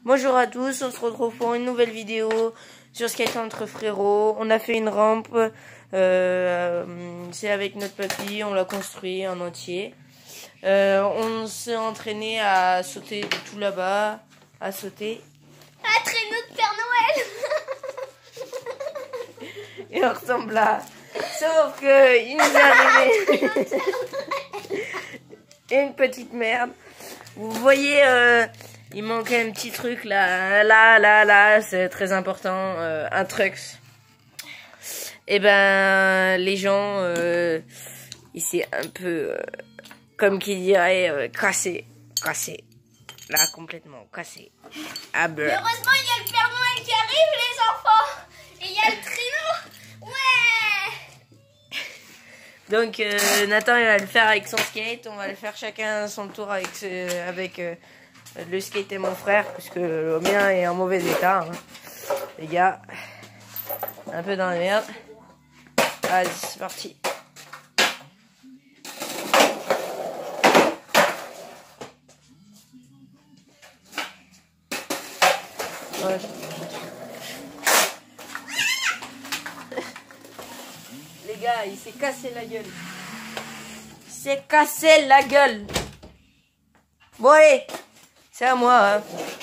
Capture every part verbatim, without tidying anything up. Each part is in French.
Bonjour à tous, on se retrouve pour une nouvelle vidéo sur Skate entre frérots. On a fait une rampe, euh, c'est avec notre papy, on l'a construit en entier. Euh, on s'est entraîné à sauter de tout là-bas, à sauter. À traîneau de Père Noël. Et on ressemble là. Sauf que il nous est arrivé une petite merde. Vous voyez, euh, il manquait un petit truc là, là, là, là, c'est très important, euh, un truc. Et ben, les gens, euh, il s'est un peu, euh, comme qui dirait, euh, cassé, cassé, là complètement cassé. Ah ben. Heureusement, il y a le Père Noël qui arrive, les enfants, et il y a le traîneau. Ouais. Donc euh, Nathan il va le faire avec son skate, on va le faire chacun à son tour avec ce, avec euh, le skate et mon frère, parce que le mien est en mauvais état, hein. Les gars, un peu dans la merde. Allez, c'est parti. Ouais. Les gars, il s'est cassé la gueule. Il s'est cassé la gueule. Bon allez, c'est à moi. Hein.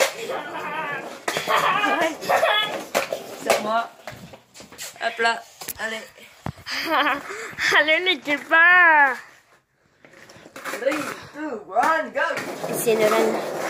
C'est à moi. Hop là, allez. Allez, l'équipage. three, two, one, go. C'est Noël.